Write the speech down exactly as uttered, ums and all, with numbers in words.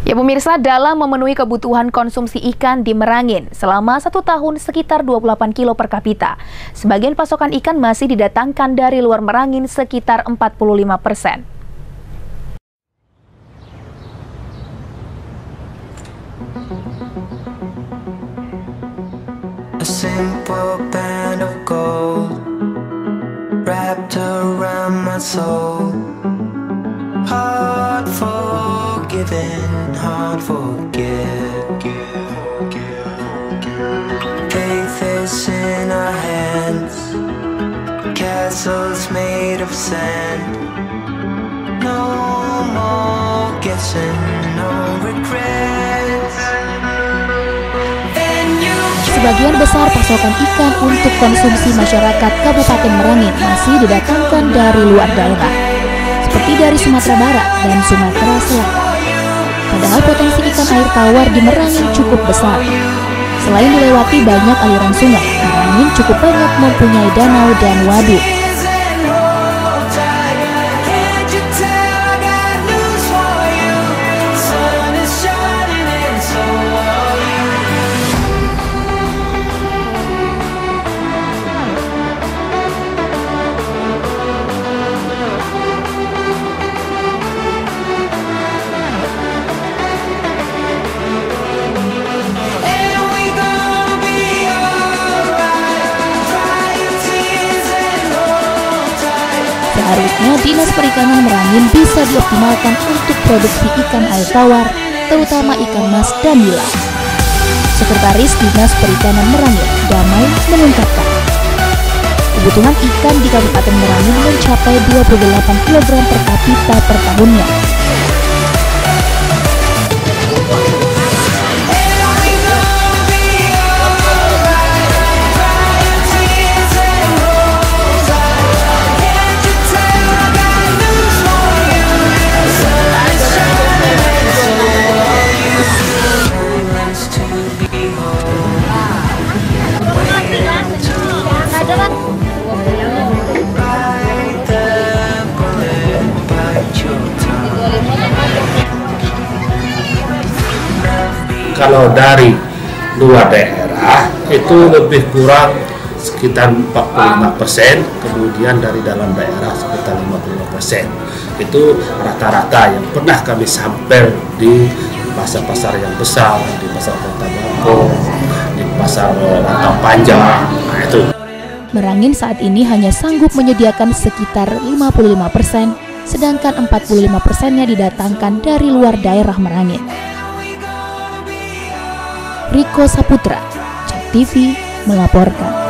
Ya pemirsa, dalam memenuhi kebutuhan konsumsi ikan di Merangin selama satu tahun sekitar dua puluh delapan kilo per kapita. Sebagian pasokan ikan masih didatangkan dari luar Merangin sekitar empat puluh lima persen. A simple band of gold wrapped around my soul. Hard forgiven, hard forget. Faith is in our hands, castles made of sand. No more guessing, no regrets. Sebagian besar pasokan ikan untuk konsumsi masyarakat Kabupaten Merangin masih didatangkan dari luar daerah, seperti dari Sumatera Barat dan Sumatera Selatan. Padahal potensi ikan air tawar di Merangin cukup besar. Selain dilewati banyak aliran sungai, Merangin cukup banyak mempunyai danau dan waduk. Seharusnya Dinas Perikanan Merangin bisa dioptimalkan untuk produksi ikan air tawar, terutama ikan mas dan nila. Sekretaris Dinas Perikanan Merangin, Damai, mengungkapkan, kebutuhan ikan di Kabupaten Merangin mencapai dua puluh delapan kilogram per kapita per tahunnya. Kalau dari luar daerah itu lebih kurang sekitar empat puluh lima persen, kemudian dari dalam daerah sekitar lima puluh lima persen. Itu rata-rata yang pernah kami sampai di pasar-pasar yang besar, di pasar Kota Bako, di pasar Rantau Panjang. Nah, itu. Merangin saat ini hanya sanggup menyediakan sekitar lima puluh lima persen, sedangkan empat puluh lima persennya didatangkan dari luar daerah Merangin. Riko Saputra, C T V melaporkan.